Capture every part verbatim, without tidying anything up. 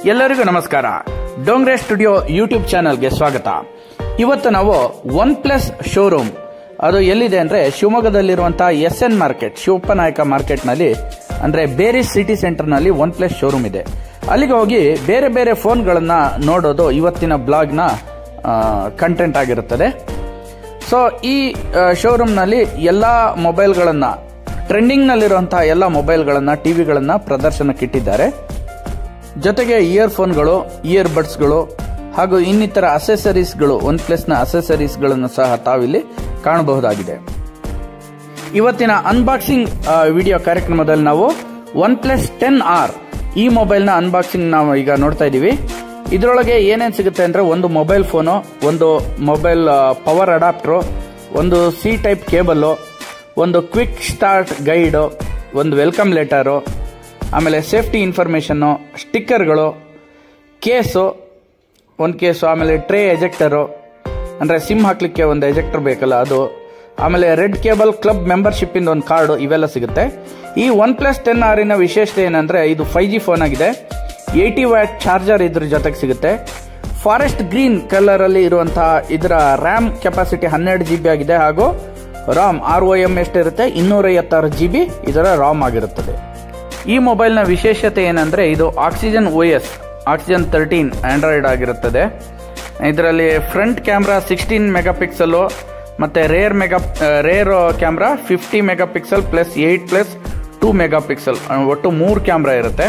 ಎಲ್ಲರಿಗೂ ನಮಸ್ಕಾರ. Dongre studio YouTube ಚಾನಲ್ಗೆ ಸ್ವಾಗತ. ಇವತ್ತು ನಾವು ಒನ್ ಪ್ಲಸ್ ಶೋರೂಮ್ ಅದು ಎಲ್ಲಿದೆ ಅಂದ್ರೆ ಶಿವಮೊಗ್ಗದಲ್ಲಿರುವಂತಹ S N market, Shivappanayaka market ನಲ್ಲಿ ಅಂದ್ರೆ ಬೇರಿಸ್ ಸಿಟಿ ಸೆಂಟರ್ ನಲ್ಲಿ ಒನ್ ಪ್ಲಸ್ ಶೋರೂಮ್ ಇದೆ. ಅಲ್ಲಿಗೆ ಹೋಗಿ ಬೇರೆ ಬೇರೆ ಫೋನ್ಗಳನ್ನ ನೋಡೋದು ಇವತ್ತಿನ ಬ್ಲಾಗ್ ನ ಕಂಟೆಂಟ್ ಆಗಿರುತ್ತದೆ. ಸೊ ಈ ಶೋರೂಮ್ ನಲ್ಲಿ ಎಲ್ಲಾ ಮೊಬೈಲ್ಗಳನ್ನ, ಟ್ರೆಂಡಿಂಗ್ ನಲ್ಲಿರುವಂತಹ ಎಲ್ಲ ಮೊಬೈಲ್ಗಳನ್ನ, ಟಿವಿಗಳನ್ನ ಪ್ರದರ್ಶನಕ್ಕಿಟ್ಟಿದ್ದಾರೆ. ಜೊತೆಗೆ ಇಯರ್ಫೋನ್ಗಳು, ಇಯರ್ ಬಡ್ಸ್ಗಳು ಹಾಗೂ ಇನ್ನಿತರ ಅಸೆಸರೀಸ್ಗಳು, ಒನ್ ಪ್ಲಸ್ ನ ಅಸೆಸರೀಸ್ಗಳನ್ನು ಸಹ ತಾವಿಲ್ಲಿ ಕಾಣಬಹುದಾಗಿದೆ. ಇವತ್ತಿನ ಅನ್ಬಾಕ್ಸಿಂಗ್ ವಿಡಿಯೋ ಕಾರ್ಯಕ್ರಮದಲ್ಲಿ ನಾವು ಒನ್ ಪ್ಲಸ್ ಟೆನ್ ಆರ್ ಈ ಮೊಬೈಲ್ ನ ಅನ್ಬಾಕ್ಸಿಂಗ್ ನಾವು ಈಗ ನೋಡ್ತಾ ಇದೀವಿ. ಇದರೊಳಗೆ ಏನೇನು ಸಿಗುತ್ತೆ ಅಂದ್ರೆ ಒಂದು ಮೊಬೈಲ್ ಫೋನು, ಒಂದು ಮೊಬೈಲ್ ಪವರ್ ಅಡಾಪ್ಟರ್, ಒಂದು ಸಿ ಟೈಪ್ ಕೇಬಲ್, ಒಂದು ಕ್ವಿಕ್ ಸ್ಟಾರ್ಟ್ ಗೈಡ್, ಒಂದು ವೆಲ್ಕಮ್ ಲೆಟರು, ಆಮೇಲೆ ಸೇಫ್ಟಿ ಇನ್ಫಾರ್ಮೇಶನ್, ಸ್ಟಿಕ್ಕರ್ಗಳು, ಕೇಸು, ಒಂದು ಕೇಸು, ಆಮೇಲೆ ಟ್ರೇ ಎಜೆಕ್ಟರು ಅಂದ್ರೆ ಸಿಮ್ ಹಾಕ್ಲಿಕ್ಕೆ ಒಂದು ಎಜೆಕ್ಟರ್ ಬೇಕಲ್ಲ ಅದು, ಆಮೇಲೆ ರೆಡ್ ಕೇಬಲ್ ಕ್ಲಬ್ ಮೆಂಬರ್ಶಿಪ್ ಇಂದ ಒಂದು ಕಾರ್ಡ್, ಇವೆಲ್ಲ ಸಿಗುತ್ತೆ. ಈ ಒನ್ ಪ್ಲಸ್ ಟೆನ್ ಆರಿನ ವಿಶೇಷತೆ ಏನಂದ್ರೆ ಇದು ಫೈವ್ ಜಿ ಫೋನ್ ಆಗಿದೆ. ಏಯ್ಟಿ ವ್ಯಾಟ್ ಚಾರ್ಜರ್ ಇದ್ರ ಜೊತೆಗೆ ಸಿಗುತ್ತೆ. ಫಾರೆಸ್ಟ್ ಗ್ರೀನ್ ಕಲರ್ ಅಲ್ಲಿ ಇರುವಂತಹ ಇದರ ರ್ಯಾಮ್ ಕೆಪಾಸಿಟಿ ಹನ್ನೆರಡು ಜಿ ಬಿ ಆಗಿದೆ. ಹಾಗೂ ರಾಮ್ ಆರ್ ಒ ಎಂ ಎಷ್ಟಿರುತ್ತೆ, ಇನ್ನೂರ ಐವತ್ತಾರು ಜಿ ಬಿ ಇದರ ರಾಮ್ ಆಗಿರುತ್ತದೆ. ಈ ಮೊಬೈಲ್ ನ ವಿಶೇಷತೆ ಏನಂದ್ರೆ ಇದು oxygen O S oxygen thirteen android ಆಗಿರುತ್ತದೆ. ಇದರಲ್ಲಿ front camera sixteen megapixel, ಮತ್ತೆ rear mega rear camera fifty megapixel plus eight plus two megapixel, ಒಟ್ಟು ಮೂರು ಕ್ಯಾಮ್ರಾ ಇರುತ್ತೆ.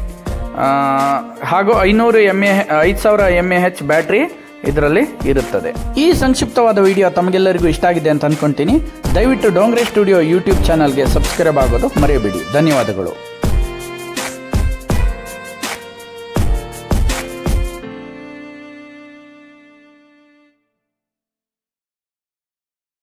ಹಾಗೂ ಐನೂರು ಎಂ ಎ ಐದು ಸಾವಿರ ಎಂ ಎ ಹೆಚ್ ಬ್ಯಾಟ್ರಿ ಇದರಲ್ಲಿ ಇರುತ್ತದೆ. ಈ ಸಂಕ್ಷಿಪ್ತವಾದ ವಿಡಿಯೋ ತಮಗೆಲ್ಲರಿಗೂ ಇಷ್ಟ ಆಗಿದೆ ಅಂತ ಅನ್ಕೊಂತೀನಿ. ದಯವಿಟ್ಟು ಡೋಂಗ್ರೆ ಸ್ಟುಡಿಯೋ ಯೂಟ್ಯೂಬ್ ಚಾನಲ್ಗೆ ಸಬ್ಸ್ಕ್ರೈಬ್ ಆಗೋದು ಮರೆಯಬೇಡಿ. ಧನ್ಯವಾದಗಳು.